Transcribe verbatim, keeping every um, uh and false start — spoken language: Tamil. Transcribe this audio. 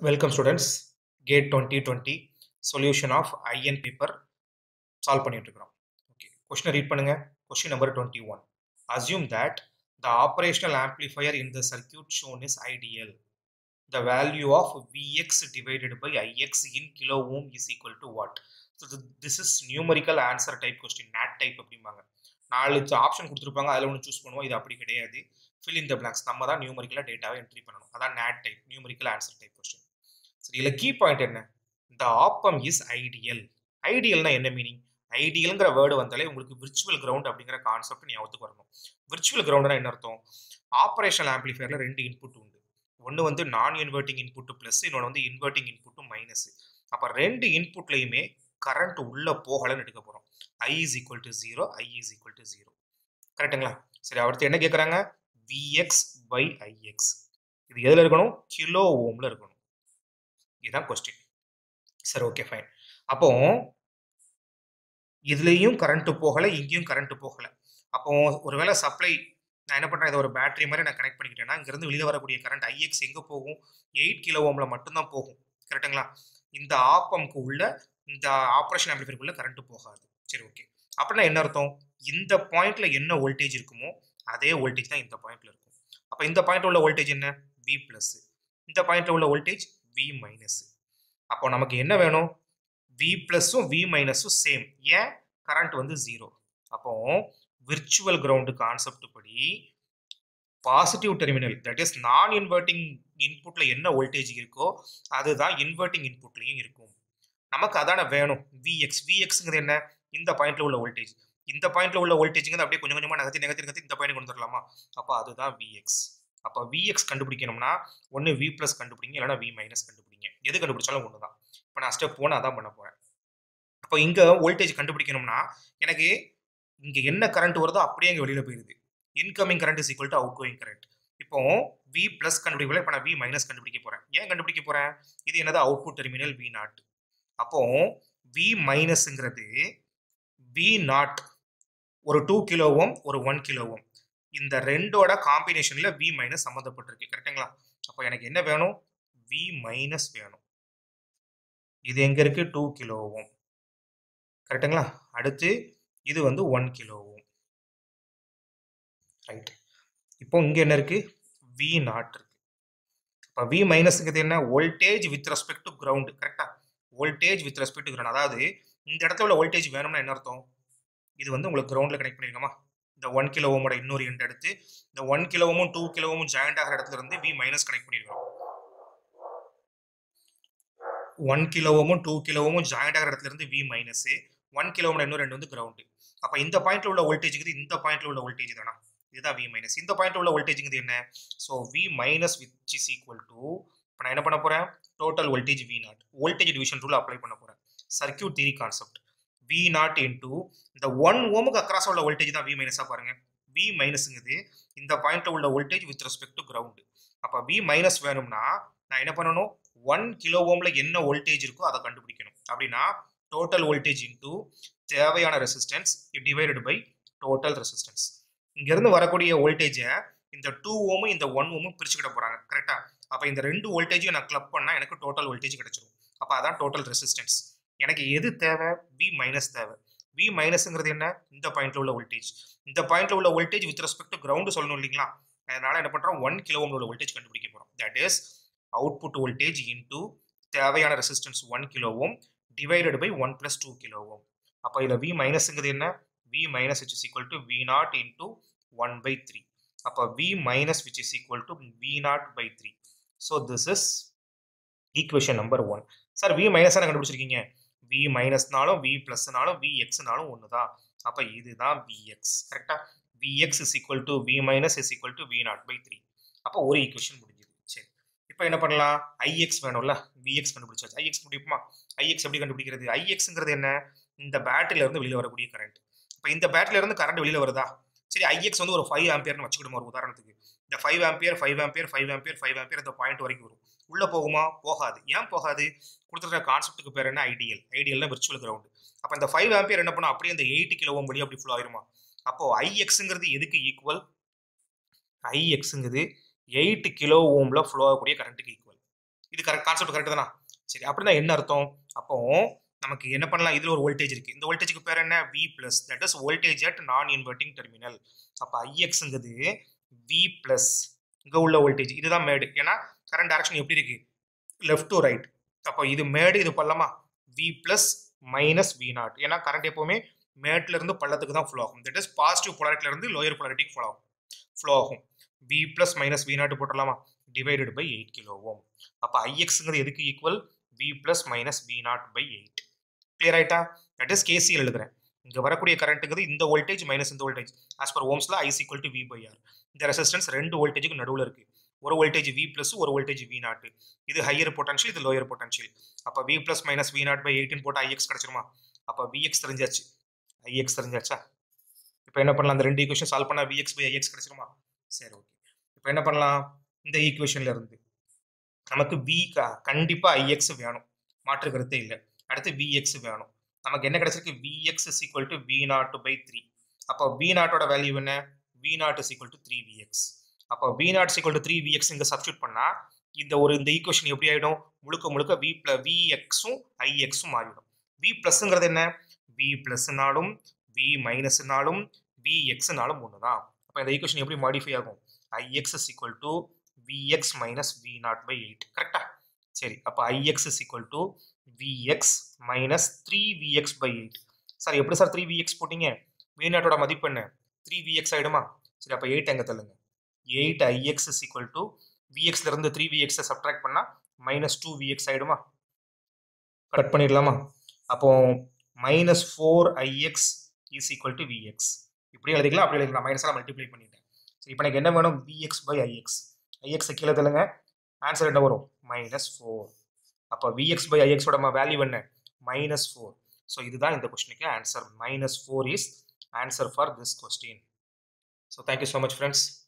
Welcome students. Gate twenty twenty solution of iron paper solve பண்ணிட்டு இருக்கோம். Okay. Question read பண்ணுங்க. Question number twenty-one. Assume that the operational amplifier in the circuit shown is ideal. The value of Vx divided by Ix in kilo ohm is equal to what? So th- this is numerical answer type question, nat type அப்படிம்பாங்க. நாலு ஆப்ஷன் கொடுத்துருப்பாங்க, அதில் ஒன்று சூஸ் பண்ணுவோம். இது அப்படி கிடையாது. fill in the blanks. நம்ம தான் நியூமரிக்கலாக டேட்டாவை என்ட்ரி பண்ணணும். அதான் nat type, numerical answer type question. சரி, இதில் கீ பாயிண்ட் என்ன? the op-amp is ideal. ஐடியல்னா என்ன மீனிங்? ஐடியல்ங்கிற வேர்டு வந்தாலே உங்களுக்கு விர்ச்சுவல் கிரவுண்ட் அப்படிங்கிற கான்செப்ட் ஞாபகத்துக்கு வரணும். விர்ச்சுவல் கிரவுண்ட்னா என்ன அர்த்தம்? ஆப்ரேஷனல் ஆம்பிளிஃபையர்ல ரெண்டு இன்புட் உண்டு. ஒன்று வந்து நான் இன்வெர்ட்டிங் இன்புட் பிளஸ், இன்னொன்று வந்து இன்வெர்ட்டிங் இன்புட் மைனஸ். அப்போ ரெண்டு இன்புட்லையுமே கரண்ட் உள்ள போகலன்னு எடுக்க போறோம். I is equal to zero, I is equal to zero. கரெக்டுங்களா? சரி, அடுத்து என்ன கேட்குறாங்க? Vx by Ix. இது எதில் இருக்கணும்? கிலோ ஓம்ல இருக்கணும். இதுதான் கொஸ்டின். சரி, ஓகே, ஃபைன். அப்போ இதுலேயும் கரண்ட் போகலை, இங்கேயும் கரண்ட் போகலை. அப்போ ஒருவேளை சப்ளை நான் என்ன பண்ணுறேன், இதை ஒரு பேட்டரி மாதிரி நான் கனெக்ட் பண்ணிக்கிட்டேன்னா இங்கேருந்து வெளியே வரக்கூடிய கரண்ட் ஐஎக்ஸ் எங்கே போகும்? எயிட் கிலோ ஓம்ல மட்டும்தான் போகும். கரெக்டுங்களா? இந்த ஆப்பம்க்கு உள்ள இந்த ஆப்ரேஷன் ஆம்பிளிஃபையருக்குள்ள கரண்ட் போகாது. சரி, ஓகே. அப்படின்னா என்ன அர்த்தம்? இந்த பாயிண்ட்ல என்ன வோல்டேஜ் இருக்குமோ அதே வோல்டேஜ் தான் இந்த பாயிண்ட்ல இருக்கும். அப்போ இந்த பாயிண்ட்ல உள்ள வோல்டேஜ் என்ன? V plus. இந்த பாயிண்ட்ல உள்ள வோல்டேஜ் வி மைனஸ். அப்போ நமக்கு என்ன வேணும்? வி பிளஸும் வி மைனஸும் சேம். ஏன்? கரண்ட் வந்து ஜீரோ. அப்போ விர்ச்சுவல் கிரவுண்டு கான்செப்ட் படி positive terminal, that is non inverting இன்புட்ல என்ன வோல்டேஜ் இருக்கோ அதுதான் இன்வெர்ட்டிங் இன்புட்லையும் இருக்கும். நமக்கு அதான வேணும். விஎக்ஸ் விஎக்ஸ்ங்கிறது என்ன? இந்த பாயிண்ட்ல உள்ள வோல்டேஜ். இந்த பாயிண்ட்ல உள்ள வோல்டேஜ்ங்கிறது அப்படியே கொஞ்சம் கொஞ்சமா நகர்த்தி நகர்த்தி நகர்த்தி இந்த பாயிண்ட் கொண்டு வரலாமா? அப்போ அதுதான் விஎக்ஸ். அப்போ விஎக்ஸ் கண்டுபிடிக்கணும்னா ஒன்று வி பிளஸ் கண்டுபிடிங்க, இல்லைன்னா வி மைனஸ் கண்டுபிடிங்க. எது கண்டுபிடிச்சாலும் ஒன்று தான். இப்போ நான் ஸ்டெப் ஒன் அதான் பண்ண போறேன். அப்போ இங்க வோல்டேஜ் கண்டுபிடிக்கணும்னா எனக்கு இங்க என்ன கரண்ட் வருதோ அப்படியே இங்க வெளியில போயிருது. Incoming current is equal to outgoing current. இப்போ வி பிளஸ் கண்டுபிடிக்கல, இப்போ நான் வி மைனஸ் கண்டுபிடிக்க போறேன். ஏன் கண்டுபிடிக்க போறேன்? இது என்னது? Output terminal V naught. அப்போ வி மைனஸ்ங்கிறது வி நாட் ஒரு டூ கிலோ ஓம், ஒரு ஒன் கிலோ ஓம். இந்த ரெண்டோட காம்பினேஷன்ல வி மைனஸ் சம்மந்தப்பட்டிருக்கு. கரெக்டுங்களா? அப்போ எனக்கு என்ன வேணும்? வி மைனஸ் வேணும். இது எங்க இருக்கு? Two kilo ohm. கரெக்டுங்களா? அடுத்து இது வந்து ஒன் கிலோ ஓம். ரைட். இப்போ இங்க என்ன இருக்கு? வி நாட் இருக்கு. இப்போ வி மைனஸ்ங்கிறது என்ன? Voltage with respect to ground. கரெக்டா? Voltage with respect to ground. அதாவது இந்த இடத்துல உள்ள வோல்டேஜ் வேணும்னா என்ன அர்த்தம்? இது வந்து உங்களுக்கு கிரவுண்ட்ல கனெக்ட் பண்ணிருக்கோமா? இந்த ஒன் கிலோ ஓமோட இன்னொரு எண்ட் எடுத்து இந்த ஒன் கிலோ ஓமும் டூ கிலோ ஓமும் ஜாயிண்ட் ஆகிற இடத்துல இருந்து வி மைனஸ் கனெக்ட் பண்ணிருக்கோம். ஒன் கிலோ ஓமும் டூ கிலோ ஓமும் ஜாயிண்ட் ஆகிற இடத்துல இருந்து வி மைனஸ், ஒன் கிலோ ஓமோட இன்னொரு எண்ட் வந்து கிரவுண்ட். அப்ப இந்த பாயிண்ட்ல உள்ள வோல்டேஜ்ங்கிறது இந்த பாயிண்ட்ல உள்ள வோல்டேஜ் தானா? இதுதான் வி மைனஸ். இந்த பாயிண்ட்ல உள்ள வோல்டேஜ்ங்கிறது என்ன? So V minus which is equal to, இப்போ நான் என்ன பண்ண போறேன்? Total voltage V naught. Voltage division rule apply பண்ண போறேன். Circuit theory concept. V naught into இந்த ஒன் ஓமுக்கு அக்ராஸ் உள்ள வோல்டேஜ் தான் வி மைனஸா பாருங்க. வி மைனஸ்ங்கிறது இந்த பாயிண்ட்ல உள்ள voltage with respect to ground. அப்ப வி மைனஸ் வேணும்னா நான் என்ன பண்ணணும்? ஒன் கிலோ ஓம்ல என்ன வோல்டேஜ் இருக்கோ அதை கண்டுபிடிக்கணும். அப்படின்னா டோட்டல் வோல்டேஜ் இன்டூ தேவையான resistance divided by total resistance. இங்க இருந்து வரக்கூடிய வோல்டேஜை இந்த டூ ஓமும் இந்த ஒன் ஓமும் பிரிச்சுக்கிட போறாங்க. கரெக்டா? அப்ப இந்த ரெண்டு வோல்டேஜையும் நான் கிளப் பண்ணா எனக்கு டோட்டல் வோல்டேஜ் கிடைச்சிடும். அப்ப அதான் டோட்டல் ரெசிஸ்டன்ஸ். எனக்கு எது தேவை? வி மைனஸ் தேவை. வி மைனஸ்ங்கிறது என்ன? இந்த பாயிண்ட்ல உள்ள வோல்டேஜ். இந்த பாயிண்ட்ல உள்ள voltage with respect to ground சொல்லணும் இல்லைங்களா? அதனால என்ன பண்றோம்? ஒன் கிலோ ஓம்ல உள்ள வோல்டேஜ் கண்டுபிடிக்க போறோம். That is output voltage into தேவையான resistance one kilo ohm divided by one plus two kilo ohm. அப்போ இதுல வி மைனஸ்ங்கிறது என்ன? V minus which is equal to V naught into one by three. அப்போ V minus which is equal to V naught by three. So this is equation number one. Sir V minus தானே கண்டுபிடிச்சிருக்கீங்க. வி மைனஸ்னாலும் வி பிளஸ்னாலும் வி எக்ஸ்னாலும் ஒன்று தான். அப்போ இதுதான் விஎக்ஸ். கரெக்டா? V X is equal to V minus is equal to V naught by three. அப்போ ஒரு ஈக்குவேஷன் முடிஞ்சது. சரி, இப்போ என்ன பண்ணலாம்? ஐஎக்ஸ் வேணும்ல, விஎக்ஸ் கண்டுபிடிச்சாச்சு. ஐஎக்ஸ் முடியுமா? ஐஎக்ஸ் எப்படி கண்டுபிடிக்கிறது? ஐஎக்ஸ்ங்கிறது என்ன? இந்த பேட்டரியில இருந்து வெளியில வரக்கூடிய கரண்ட். இப்போ இந்த பேட்டரியில இருந்து கரண்ட் வெளியில வருதா? சரி, ஐஎக்ஸ் வந்து ஒரு ஃபைவ் ஆம்பியர்னு வச்சுக்கிடுமா ஒரு உதாரணத்துக்கு. இந்த five ampere five ampere five ampere five ampere இந்த பாயிண்ட் வரைக்கும் வரும். உள்ள போகுமா? போகாது. ஏன் போகாது? கொடுத்துருக்க கான்செப்ட்டுக்கு பேர் என்ன? ஐடியல். ஐடியல்னா விர்ச்சுவல் கிரவுண்ட். அப்போ இந்த ஃபைவ் ஆம்பியர் என்ன பண்ணும்? அப்படியே இந்த எயிட் கிலோ ஓம் வழி அப்படி ஃப்ளோ ஆயிருமா? அப்போ ஐஎக்ஸ்ங்கிறது எதுக்கு ஈக்குவல்? ஐஎக்ஸ்ங்கிறது எயிட் கிலோ ஓம்ல ஃப்ளோ ஆகக்கூடிய கரண்ட்டுக்கு ஈக்குவல். இது கரெக்ட் கான்செப்ட் கரெக்ட் தானா? சரி அப்படின்னா என்ன அர்த்தம்? அப்போ நமக்கு என்ன பண்ணலாம்? இதுல ஒரு வோல்டேஜ் இருக்கு. இந்த வோல்டேஜ்க்கு பேர் என்ன? V plus. That is voltage at non inverting terminal. அப்ப Ixங்கிறது V பிளஸ் இங்க உள்ள வோல்டேஜ். இதுதான் மேடு. ஏன்னா கரண்ட் டைரக்ஷன் எப்படி இருக்கு? Left to right. அப்போ இது மேடு, இது பள்ளமா? V plus minus V naught. ஏன்னா கரண்ட் எப்பவுமே மேட்ல இருந்து பள்ளத்துக்கு தான் ஃப்ளோ ஆகும். தட் இஸ் பாசிட்டிவ் போலாரிட்டில இருந்து லோயர் போலாரிட்டிக்கு ஃப்ளோ ஆகும். ஃப்ளோ ஆகும். V plus minus V nought போட்டுடலாமா? Divided by eight kilo ohm. அப்ப Ixங்கிறது எதுக்கு equal? V plus minus V nought by eight. Clear ஆயிட்டா? தட் இஸ் கேசிஎல் எழுதுறேன். இங்க வரக்கூடிய கரண்ட்ங்கிறது இந்த வோல்டேஜ் மைனஸ் இந்த வோல்டேஜ். ஆஸ் பர் ஓம்ஸ்ல I is equal to V by R. இந்த ரெசிஸ்டன்ஸ் ரெண்டு வோல்டேஜுக்கு நடுவுல இருக்கு. ஒரு வோல்டேஜ் V பிளஸ், ஒரு வோல்டேஜ் V நாட். இது ஹையர் பொட்டன்ஷியல், இது லோயர் பொட்டன்ஷியல். அப்ப V plus minus V nought by eight போட்டா Ix கிடைச்சிருமா? அப்ப Vx தெரிஞ்சாச்சு. Ix தெரிஞ்சாச்சா? இப்போ என்ன பண்ணலாம்? அந்த ரெண்டு ஈக்குவேஷன் சால்வ் பண்ணா Vx by Ix கிடைச்சிருமா? சரி ஓகே. இப்போ என்ன பண்ணலாம்? இந்த ஈக்குவேஷன்ல இருந்து நமக்கு V கண்டிப்பா Ix வேணும். மாற்று கருத்தே இல்லை. அடுத்து Vx வேணும். நமக்கு என்ன கிடைச்சிருக்கு? Vx is equal to V nought by three. அப்போ V நாட்டோட வேல்யூ என்ன? V nought is equal to three V x. அப்போ V nought is equal to three V x இங்க சப்ஸ்டிட்யூட் பண்ணா இந்த ஒரு இந்த ஈக்குவேஷன் எப்படி ஆயிடும்? முழுக்க முழுக்க V plus Vx-உம் Ix-உம் மாறிடும். V பிளஸ்ங்கிறது என்ன? V பிளஸ்னாலும் V மைனஸ்னாலும் Vx-னாலும் ஒண்ணுதான். அப்போ இந்த ஈக்குவேஷன் எப்படி மாடிஃபை ஆகும்? Ix is equal to Vx minus V nought by eight. கரெக்டா? சரி, அப்ப Ix is equal to Vx minus three V x by eight. Sir எப்படி சார் த்ரீ V x போட்டீங்க? V நாட்டோட மதிப்பு என்ன? த்ரீ V x ஆயிடுமா? சரி, அப்ப எயிட் எங்க தள்ளுங்க. Eight Ix is equal to Vx ல இருந்து த்ரீ V x சப்ட்ராக்ட் பண்ணா minus டூ V x ஆயிடுமா? கட் பண்ணிடலாமா? அப்போ minus four Ix is equal to Vx. இப்படி எழுதிக்கலாம், அப்படி எழுதிக்கலாம். மைனஸ் எல்லாம் மல்டிப்ளை பண்ணிட்டேன். சரி, இப்போ எனக்கு என்ன வேணும்? Vx by Ix. Ix கீழே தள்ளுங்க. ஆன்சர் என்ன வரும்? Minus four. அப்போ Vx by Ix ஓட வேல்யூ என்ன? Minus four. ஸோ இதுதான் இந்த கொஸ்டினுக்கு answer. Minus four is answer for this question. So thank you so much friends.